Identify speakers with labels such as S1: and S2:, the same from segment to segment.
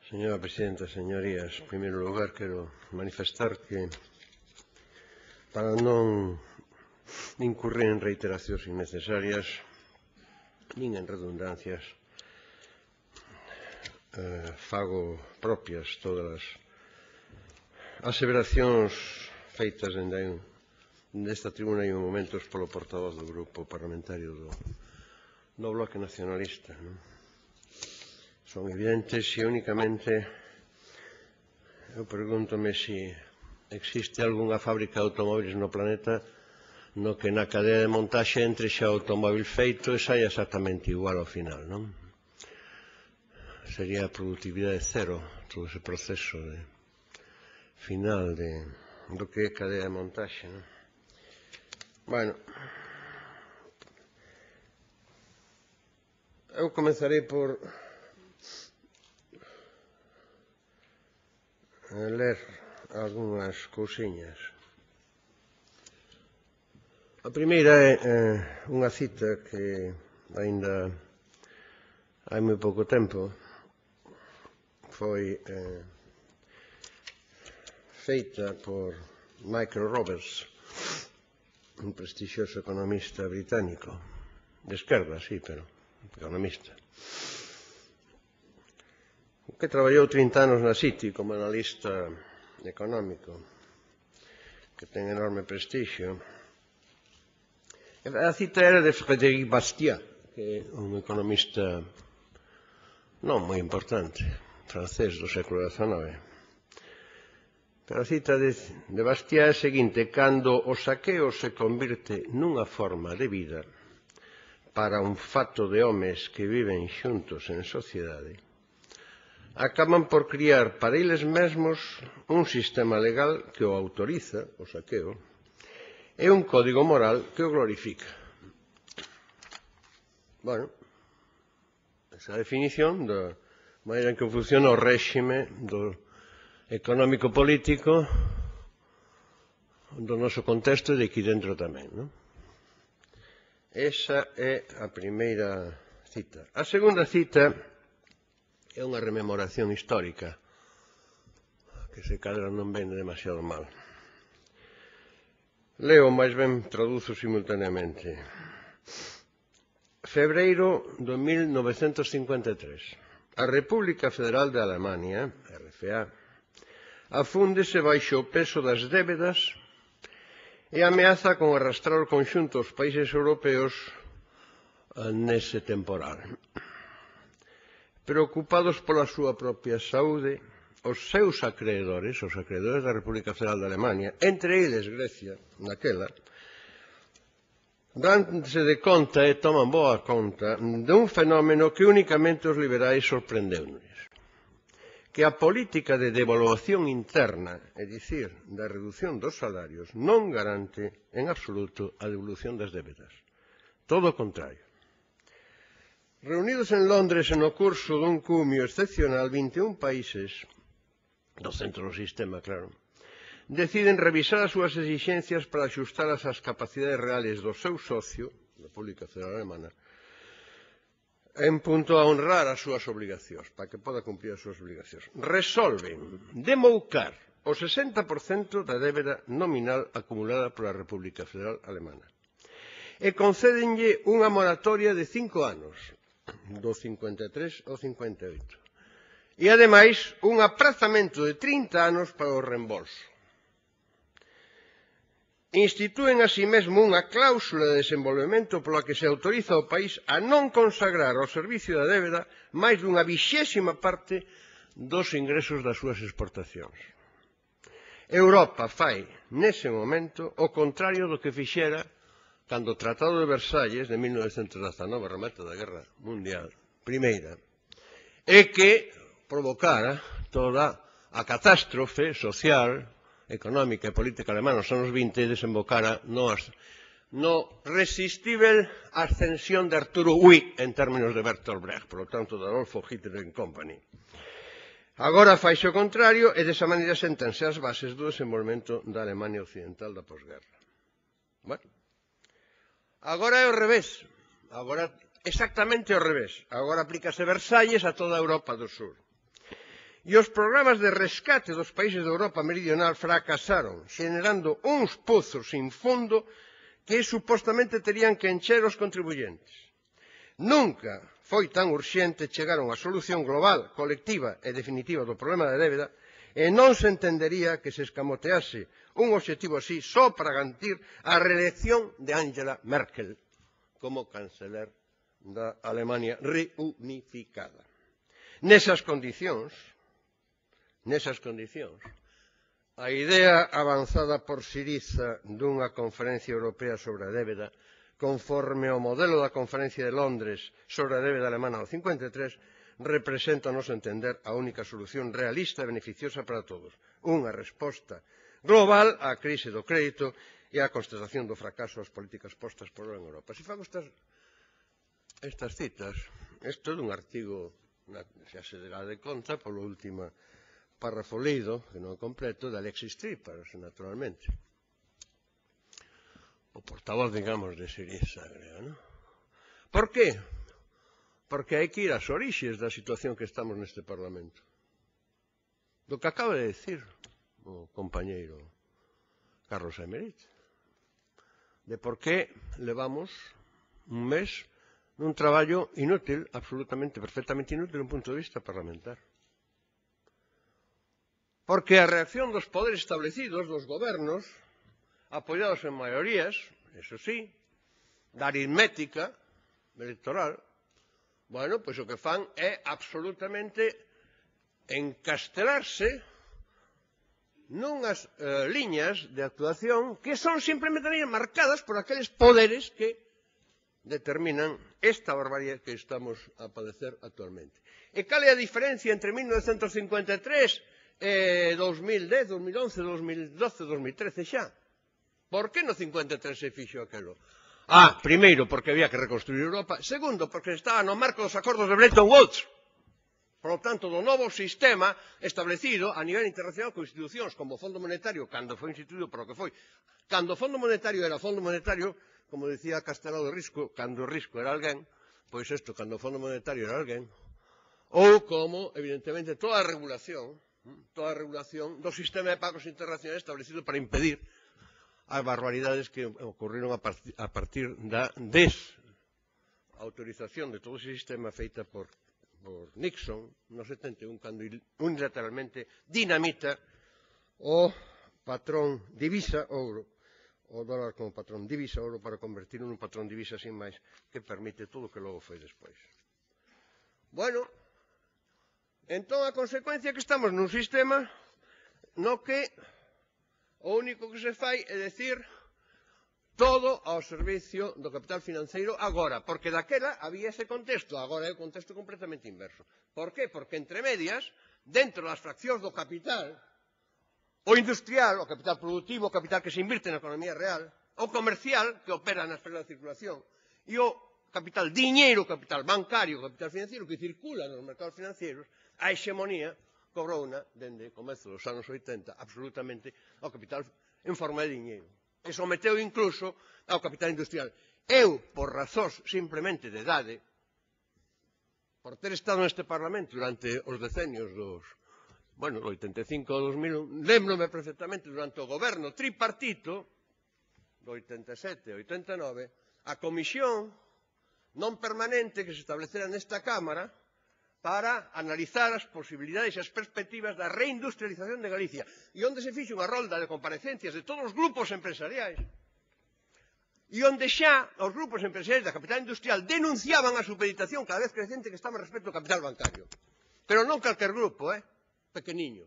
S1: Señora Presidenta, señorías, en primeiro lugar quero manifestar que para non incurrir en reiteracións innecesarias nin en redundancias fago propias todas as aseveracións feitas desta tribuna e en momentos polo portavoz do grupo parlamentario do Bloque Nacionalista. Son evidentes e únicamente eu pregúntome se existe algunha fábrica de automóviles no planeta no que na cadea de montaxe entre xa o automóvil feito e saia exactamente igual ao final, non? Sería a productividade cero todo ese proceso final do que é cadea de montaxe, non? Bueno, eu comezarei por ler algunhas cousiñas. A primeira é unha cita que aínda hai moi pouco tempo foi feita por Michael Roberts, un prestixioso economista británico, de esquerda, sí, pero economista, que traballou 30 anos na City como analista económico, que ten enorme prestixio. A cita era de Frédéric Bastiat, que é un economista non moi importante, francés do século XIX. Pero a cita de Bastiat é a seguinte: cando o saqueo se convirte nunha forma de vida para un fato de homes que viven xuntos en sociedade, acaban por criar para eles mesmos un sistema legal que o autoriza, o saqueo, e un código moral que o glorifica. Bueno, esa definición da maneira en que funciona o réxime económico-político do noso contexto e de aquí dentro tamén, non? Esa é a primeira cita. A segunda cita é unha rememoración histórica que se cadra non ven demasiado mal. Leo, máis ben traduzo simultaneamente. Febreiro de 1953. A República Federal de Alemania, RFA, afúndese baixo o peso das débedas e ameaza con arrastrar o conxunto dos países europeos nese temporal. Preocupados pola súa propia saúde, os seus acreedores, os acreedores da República Federal de Alemania, entre eles Grecia, naquela, danse de conta e toman boa conta dun fenómeno que únicamente os liberais sorprendeunos, que a política de devaluación interna, é dicir, da reducción dos salarios, non garante en absoluto a devolución das débedas. Todo o contrario. Reunidos en Londres no curso dun cumio excepcional, 21 países do centro do sistema, claro, deciden revisar as súas exixencias para axustalas ás capacidades reales do seu socio, a República Federal Alemana, en punto a honrar as súas obligacións, para que poda cumprir as súas obligacións. Resolven demoucar o 60% da débeda nominal acumulada pola República Federal Alemana e concédenlle unha moratoria de 5 anos, do 53 ao 58. E, ademais, un aprazamento de 30 anos para o reembolso. Instituen así mesmo unha cláusula de desenvolvemento pola que se autoriza ao país a non consagrar ao servicio da débeda máis dunha 20ª parte dos ingresos das súas exportacións. Europa fai, nese momento, o contrario do que fixera cando o Tratado de Versalles, de 1919, remate da Guerra Mundial Primeira, e que provocara toda a catástrofe social, económica e política alemana nos anos 20 e desembocara no resistível ascensión de Arturo Ui en términos de Bertolt Brecht, por lo tanto de Adolfo Hitler and Company. Agora faise o contrario e desa maneira sentense as bases do desenvolvemento da Alemania occidental da posguerra. Bueno, agora é ao revés, agora exactamente ao revés. Agora aplícase Versalles a toda a Europa do Sur. E os programas de rescate dos países de Europa meridional fracasaron, xenerando uns pozos sin fondo que supostamente terían que encher os contribuyentes. Nunca foi tan urxente chegar a unha solución global, colectiva e definitiva do problema da débeda e non se entendería que se escamotease un obxectivo así só para garantir a reelección de Angela Merkel como canceler da Alemania reunificada. Nesas condicións, a idea avanzada por Syriza dunha conferencia europea sobre a débeda, conforme ao modelo da Conferencia de Londres sobre a débeda alemana do 53, representa, a noso entender, a única solución realista e beneficiosa para todos. Unha resposta global á crise do crédito e á constatación do fracaso das políticas postas por en Europa. Se fago estas citas, isto é dun artigo, xa se dará de conta, polo último párrafo leído, que non é completo, de Alexis Tsipras, naturalmente. O portavoz, digamos, de Syriza, creo, non? Por qué? Porque hai que ir ás orixes da situación que estamos neste Parlamento. Do que acaba de decir o compañeiro Carlos Aymerich, de por qué levamos un mes nun traballo inútil, absolutamente, perfectamente inútil, dun punto de vista parlamentar. Porque a reacción dos poderes establecidos, dos gobernos, apoiados en maiorías, eso sí, da aritmética electoral, bueno, pois o que fan é absolutamente encastelarse nunhas liñas de actuación que son simplemente marcadas por aqueles poderes que determinan esta barbarie que estamos a padecer actualmente. E cal é a diferencia entre 1953 2010, 2011, 2012, 2013 xa? Por que no 53 se fixo aquelo? Primeiro, porque había que reconstruir Europa. Segundo, porque estaba no marco dos acordos de Bretton Woods. Por lo tanto, do novo sistema establecido a nivel internacional con institucións como o Fondo Monetario, cando foi instituído por o que foi. Cando o Fondo Monetario era Fondo Monetario, como decía Castelao de Risco, cando o risco era alguén, pois isto, cando o Fondo Monetario era alguén, ou como, evidentemente, toda a regulación do sistema de pagos internacionais establecido para impedir as barbaridades que ocorreron a partir da desautorización de todo ese sistema feita por Nixon no 71, cando unilateralmente dinamita o patrón divisa ouro, o dólar como patrón divisa ouro, para convertirlo nun patrón divisa sin máis, que permite todo o que logo foi despois. Bueno, entón, a consecuencia é que estamos nun sistema no que o único que se fai é decir todo ao servicio do capital financeiro agora, porque daquela había ese contexto, agora é o contexto completamente inverso. Por qué? Porque entre medias, dentro das fraccións do capital, o industrial, o capital productivo, o capital que se invirte na economía real, o comercial, que opera na esfera da circulación, e o capital diñeiro, o capital bancario, o capital financiero, que circula nos mercados financieros, a hexemonía cobrouna dende o comezo dos anos 80 absolutamente ao capital en forma de diñeiro. E someteu incluso ao capital industrial. Eu, por razóns simplemente de idade, por ter estado neste Parlamento durante os decenios do 85 ao 2001, lembrome perfectamente durante o goberno tripartito, do 87 ao 89, a comisión non permanente que se establecera nesta Cámara para analizar as posibilidades e as perspectivas da reindustrialización de Galicia, e onde se fixo unha rolda de comparecencias de todos os grupos empresariais, e onde xa os grupos empresariais da capital industrial denunciaban a supeditación cada vez crecente que estaba respecto ao capital bancario. Pero non calquer grupo, pequeniño.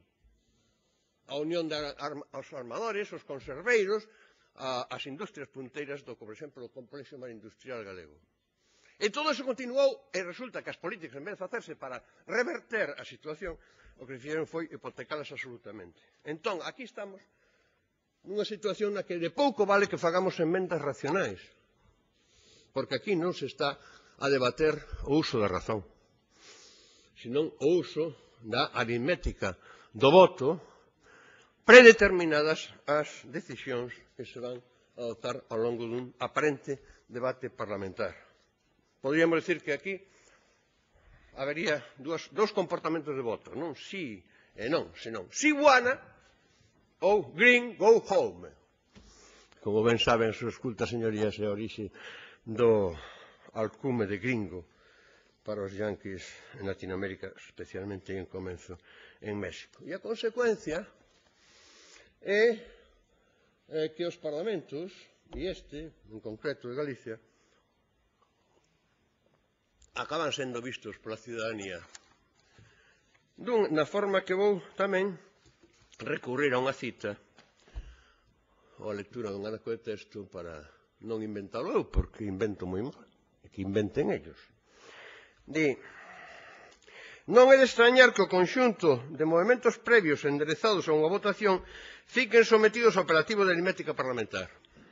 S1: A Unión dos Armadores, os conserveiros, as industrias punteiras do, por exemplo, o complexo marindustrial galego. E todo iso continuou e resulta que as políticas, en vez de facerse para reverter a situación, o que fixeron foi hipotecalas absolutamente. Entón, aquí estamos nunha situación na que de pouco vale que fagamos emendas racionais, porque aquí non se está a debater o uso da razón, senón o uso da aritmética do voto, predeterminadas as decisións que se van a adoptar ao longo dun aparente debate parlamentar. Podríamos decir que aquí habería dous comportamentos de voto, non si e non, senón si wanna ou green go home. Como ben saben, as escultas, señorías, é a orixe do alcume de gringo para os yanquis en Latinoamérica, especialmente en comenzo en México. E a consecuencia é que os parlamentos, e este, en concreto de Galicia, acaban sendo vistos pola ciudadanía na forma que vou tamén recurrir a unha cita ou a lectura dun anaco de texto para non inventalo eu, porque invento moi mal, e que inventen ellos. Di: non é de extrañar que o conxunto de movementos previos enderezados a unha votación fiquen sometidos ao operativo de aritmética parlamentar.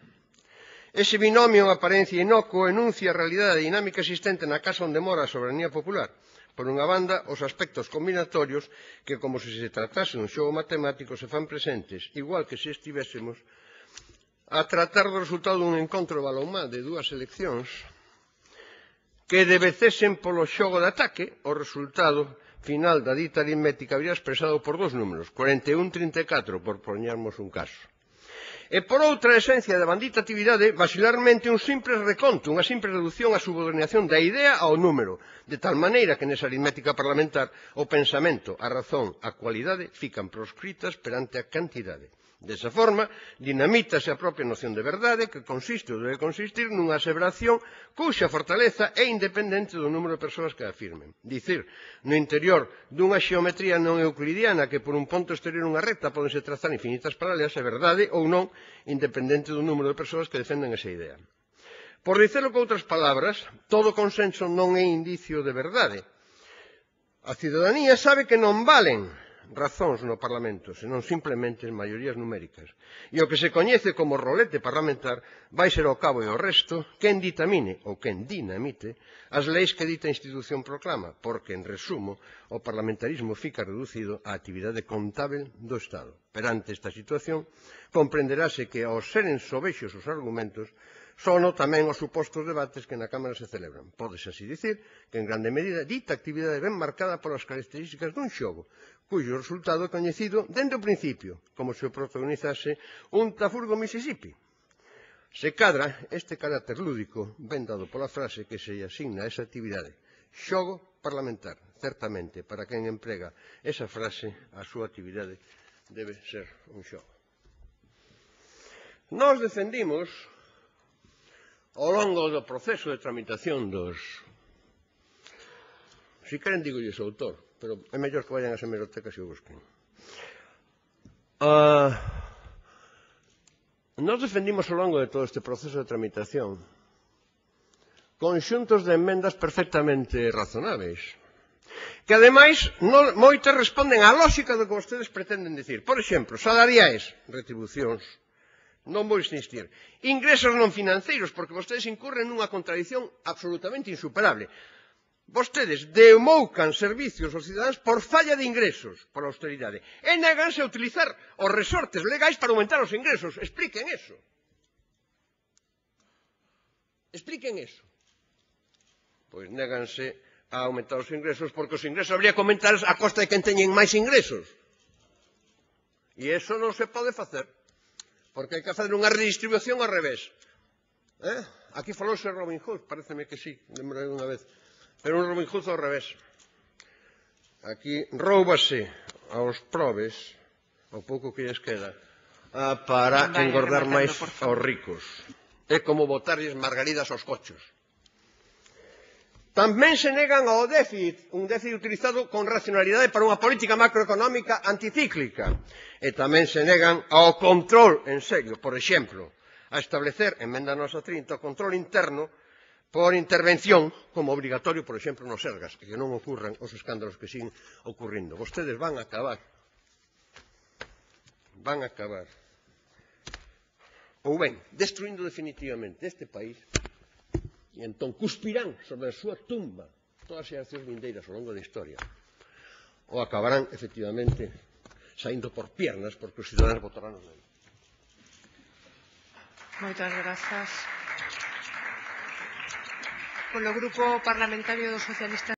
S1: Ese binomio en aparencia inocuo enuncia a realidade dinámica existente na casa onde mora a soberanía popular. Por unha banda, os aspectos combinatorios que, como se tratase dun xogo matemático, se fan presentes, igual que se estivésemos a tratar do resultado dun encontro de balonmán de dúas seleccións que debecesen polo xogo de ataque. O resultado final da dita aritmética habría expresado por dous números, 41-34, por poñermos un caso. E por outra, a esencia da bandita actividade, basilarmente un simple reconto, unha simple reducción á subordinación da idea ao número, de tal maneira que nesa aritmética parlamentar o pensamento, a razón, a cualidade fican proscritas perante a cantidade. Desa forma, dinamítase a propia noción de verdade, que consiste ou debe consistir nunha aseveración cuxa fortaleza é independente do número de persoas que a afirmen. Dicir, no interior dunha xeometría non euclidiana que por un ponto exterior unha recta podense trazar infinitas paralelas é verdade ou non, independente do número de persoas que defenden esa idea. Por dicelo con outras palabras, todo consenso non é indicio de verdade. A cidadanía sabe que non valen razóns no Parlamento, senón simplemente maiorías numéricas. E o que se coñece como rolete parlamentar vai ser ao cabo e ao resto quen ditamine ou quen dinamite as leis que dita institución proclama, porque, en resumo, o parlamentarismo fica reducido á actividade contábel do Estado. Perante esta situación, comprenderase que, ao seren sovexos os argumentos, sono tamén os supostos debates que na Cámara se celebran. Pódese así dicir que, en grande medida, dita actividade ben marcada polas características dun xogo, cuyo resultado é coñecido dende o principio, como se o protagonizase un Tafurgo Mississippi. Se cadra, este carácter lúdico ven dado pola frase que se asigna a esa actividade, xogo parlamentar. Certamente, para quen emprega esa frase, a súa actividade debe ser un xogo. Nós defendimos, ao longo do proceso de tramitación dos... Si queren, digo o autor, pero é mellor que vayan ás hemerotecas e o busquen. Nós defendimos ao longo de todo este proceso de tramitación conxuntos de emendas perfectamente razonáveis, que ademais moitas responden á lógica do que vostedes pretenden dicir. Por exemplo, salariais, retribucións, non vou insistir. Ingresos non financeiros, porque vostedes incurren nunha contradición absolutamente insuperable. Vostedes demoucan servicios aos cidadáns por falla de ingresos, por austeridade, e néganse a utilizar os resortes legais para aumentar os ingresos. Expliquen eso. Expliquen eso. Pois néganse a aumentar os ingresos porque os ingresos habría que aumentar a costa de quen teñen máis ingresos. E eso non se pode facer, porque hai que facer unha redistribución ao revés. Aquí falouse Robin Hood, pareceme que sí, lembrei unha vez. Pero un Robin Hood ao revés. Aquí róubase aos probes, ao pouco que lles queda, para engordar máis aos ricos. É como botarlles margaridas aos cochos. Tamén se negan ao déficit, un déficit utilizado con racionalidade para unha política macroeconómica anticíclica. E tamén se negan ao control en serio, por exemplo, a establecer, emenda nosa 30, o control interno por intervención como obrigatorio, por exemplo, nos Sergas, que non ocurran os escándalos que siguen ocurrindo. Vostedes van a acabar ou ben, destruindo definitivamente este país e entón cuspirán sobre a súa tumba todas as xeracións vindeiras ao longo da historia, ou acabarán, efectivamente, saindo por piernas porque os cidadáns votarán os neles.
S2: Moitas grazas. Polo Grupo Parlamentario dos Socialistas